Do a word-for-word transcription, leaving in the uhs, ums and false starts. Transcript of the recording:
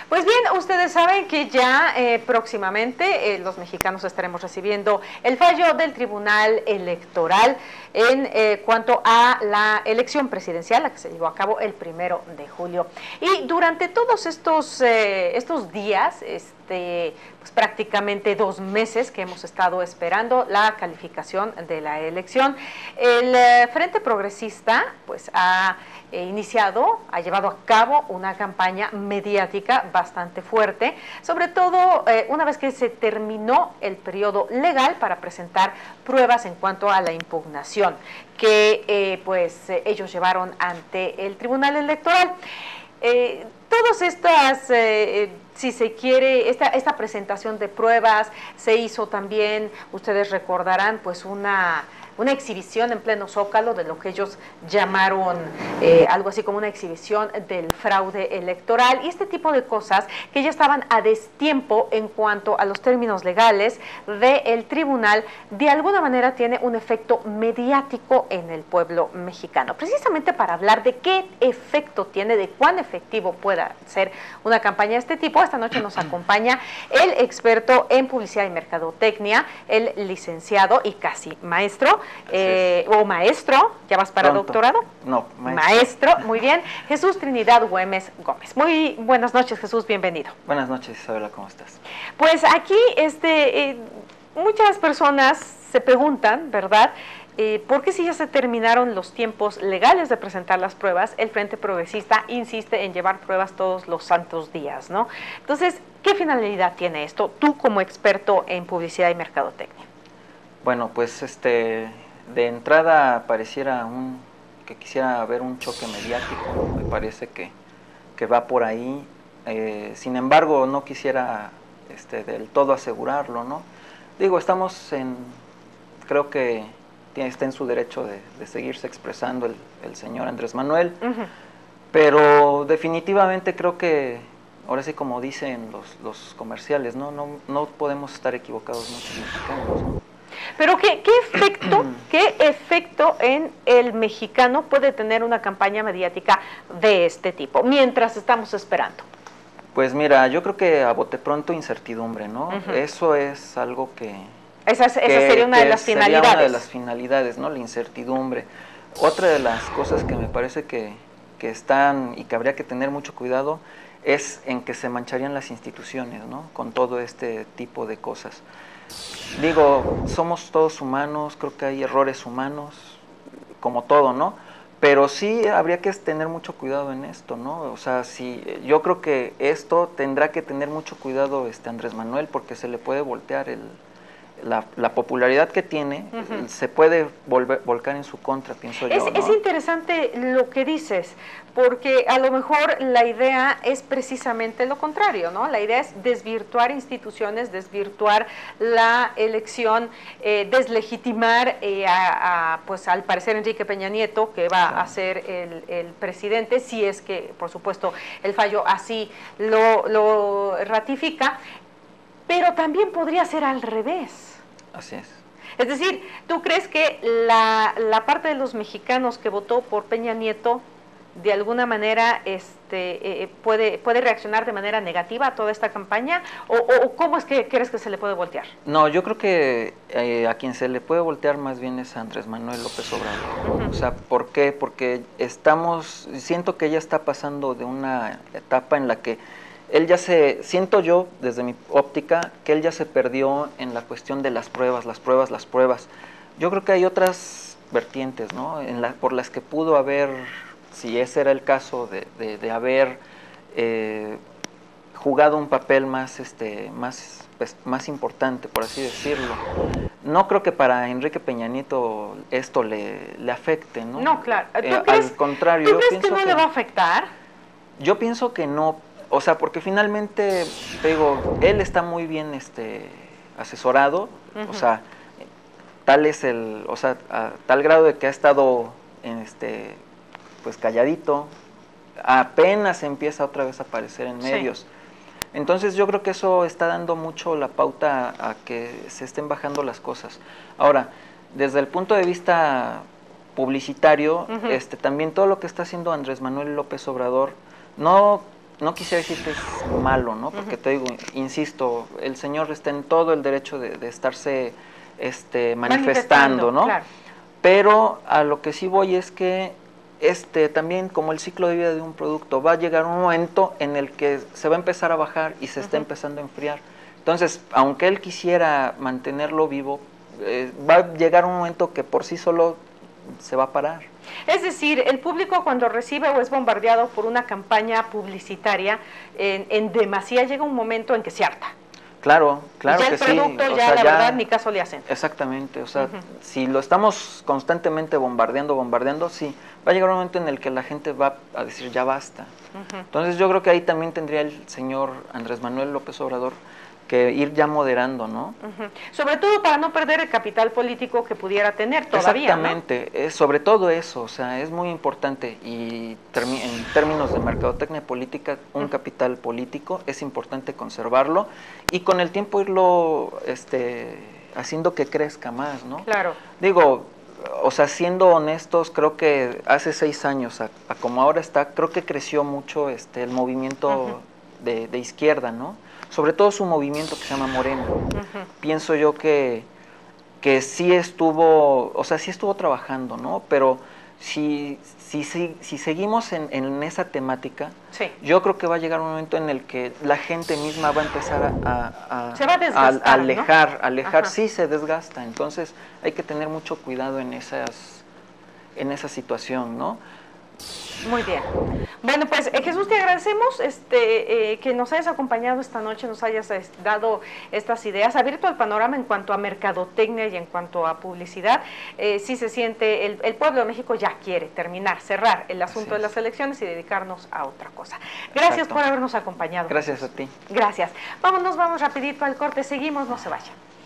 Pues bien, ustedes saben que ya eh, próximamente eh, los mexicanos estaremos recibiendo el fallo del Tribunal Electoral en eh, cuanto a la elección presidencial, la que se llevó a cabo el primero de julio. Y durante todos estos, eh, estos días, este, pues prácticamente dos meses que hemos estado esperando la calificación de la elección, el eh, Frente Progresista pues ha eh, iniciado, ha llevado a cabo una campaña mediática bastante fuerte, sobre todo eh, una vez que se terminó el periodo legal para presentar pruebas en cuanto a la impugnación que eh, pues eh, ellos llevaron ante el Tribunal Electoral. Eh, todas estas, eh, si se quiere, esta, esta presentación de pruebas se hizo también, ustedes recordarán, pues una, una exhibición en pleno Zócalo de lo que ellos llamaron eh, algo así como una exhibición del fraude electoral y este tipo de cosas que ya estaban a destiempo en cuanto a los términos legales del tribunal, de alguna manera tiene un efecto mediático en el pueblo mexicano. Precisamente para hablar de qué efecto tiene, de cuán efectivo pueda ser una campaña de este tipo, esta noche nos acompaña el experto en publicidad y mercadotecnia, el licenciado y casi maestro, eh, o maestro, ¿ya vas para Pronto. doctorado? No, maestro. Maestro, muy bien, Jesús Trinidad Güemes Gómez. Muy buenas noches, Jesús, bienvenido. Buenas noches, Isabela, ¿cómo estás? Pues aquí este, eh, muchas personas se preguntan, ¿verdad?, Eh, ¿por qué si ya se terminaron los tiempos legales de presentar las pruebas, el Frente Progresista insiste en llevar pruebas todos los santos días, ¿no? Entonces, ¿qué finalidad tiene esto, tú como experto en publicidad y mercadotecnia? Bueno, pues este, de entrada pareciera un, que quisiera haber un choque mediático, me parece que, que va por ahí, eh, sin embargo no quisiera este, del todo asegurarlo, ¿no? Digo, estamos en, creo que está en su derecho de, de seguirse expresando el, el señor Andrés Manuel, uh-huh. Pero definitivamente creo que, ahora sí como dicen los, los comerciales, ¿no? No, no podemos estar equivocados muchos mexicanos, ¿no? Pero ¿qué, qué efecto, qué efecto en el mexicano puede tener una campaña mediática de este tipo, mientras estamos esperando? Pues mira, yo creo que a bote pronto incertidumbre, ¿no? Uh-huh. Eso es algo que... Esa, esa que, sería una de las finalidades. Sería una de las finalidades, ¿no? La incertidumbre. Otra de las cosas que me parece que, que están y que habría que tener mucho cuidado es en que se mancharían las instituciones, ¿no? Con todo este tipo de cosas. Digo, somos todos humanos, creo que hay errores humanos, como todo, ¿no? Pero sí habría que tener mucho cuidado en esto, ¿no? O sea, sí, yo creo que esto tendrá que tener mucho cuidado este Andrés Manuel porque se le puede voltear el... La, la popularidad que tiene, uh-huh. se puede volver, volcar en su contra, pienso es, yo, ¿no? Es interesante lo que dices, porque a lo mejor la idea es precisamente lo contrario, ¿no? La idea es desvirtuar instituciones, desvirtuar la elección, eh, deslegitimar eh, a, a, pues al parecer Enrique Peña Nieto, que va sí. a ser el, el presidente, si es que, por supuesto, el fallo así lo, lo ratifica, pero también podría ser al revés. Así es. Es decir, ¿tú crees que la, la parte de los mexicanos que votó por Peña Nieto de alguna manera este, eh, puede, puede reaccionar de manera negativa a toda esta campaña? ¿O, o, o cómo es que crees que se le puede voltear? No, yo creo que eh, a quien se le puede voltear más bien es a Andrés Manuel López Obrador. Uh-huh. O sea, ¿por qué? Porque estamos, siento que ya está pasando de una etapa en la que él ya se, siento yo, desde mi óptica, que él ya se perdió en la cuestión de las pruebas, las pruebas, las pruebas. Yo creo que hay otras vertientes, ¿no? En la, por las que pudo haber, si ese era el caso, de, de, de haber eh, jugado un papel más, este, más, pues, más importante, por así decirlo. No creo que para Enrique Peña Nieto esto le, le afecte, ¿no? No, claro. ¿Tú eh, crees, al contrario, ¿tú yo crees pienso que no que, le va a afectar? Yo pienso que no. O sea, porque finalmente, te digo, él está muy bien este, asesorado, uh-huh. o sea, tal es el, o sea, a tal grado de que ha estado en este, pues calladito, apenas empieza otra vez a aparecer en medios. Sí. Entonces yo creo que eso está dando mucho la pauta a, a que se estén bajando las cosas. Ahora, desde el punto de vista publicitario, uh-huh. este, también todo lo que está haciendo Andrés Manuel López Obrador, no no quisiera decir que es malo, ¿no? Porque uh-huh. te digo, insisto, el señor está en todo el derecho de, de estarse este, manifestando, manifestando, ¿no? Claro. Pero a lo que sí voy es que este también, como el ciclo de vida de un producto, va a llegar un momento en el que se va a empezar a bajar y se uh-huh. está empezando a enfriar. Entonces, aunque él quisiera mantenerlo vivo, eh, va a llegar un momento que por sí solo se va a parar. Es decir, el público cuando recibe o es bombardeado por una campaña publicitaria, en, en demasía llega un momento en que se harta. Claro, claro ya que el producto, sí. O ya sea, la ya, verdad ni caso le hacen. Exactamente, o sea, uh-huh. si lo estamos constantemente bombardeando, bombardeando, sí, va a llegar un momento en el que la gente va a decir ya basta. Uh-huh. Entonces yo creo que ahí también tendría el señor Andrés Manuel López Obrador que ir ya moderando, ¿no? Uh-huh. Sobre todo para no perder el capital político que pudiera tener todavía, Exactamente, ¿no? es, sobre todo eso, o sea, es muy importante y termi en términos de mercadotecnia política, un uh-huh. capital político es importante conservarlo y con el tiempo irlo este, haciendo que crezca más, ¿no? Claro. Digo, o sea, siendo honestos, creo que hace seis años, a, a como ahora está, creo que creció mucho este, el movimiento uh-huh. de, de izquierda, ¿no? Sobre todo su movimiento que se llama Morena. Uh-huh. Pienso yo que, que sí estuvo, o sea, sí estuvo trabajando, ¿no? Pero si, si, si, si seguimos en, en esa temática, sí. yo creo que va a llegar un momento en el que la gente misma va a empezar a, a, se va a, desgastar, a, a alejar, ¿no? alejar, Ajá. sí se desgasta, entonces hay que tener mucho cuidado en esas, en esa situación, ¿no? Muy bien. Bueno, pues eh, Jesús, te agradecemos este, eh, que nos hayas acompañado esta noche, nos hayas eh, dado estas ideas, abierto el panorama en cuanto a mercadotecnia y en cuanto a publicidad. Eh, sí se siente, el, el pueblo de México ya quiere terminar, cerrar el asunto de las elecciones y dedicarnos a otra cosa. Gracias Exacto. por habernos acompañado. Gracias a ti. Gracias. Vámonos, vamos rapidito al corte, seguimos, no se vayan.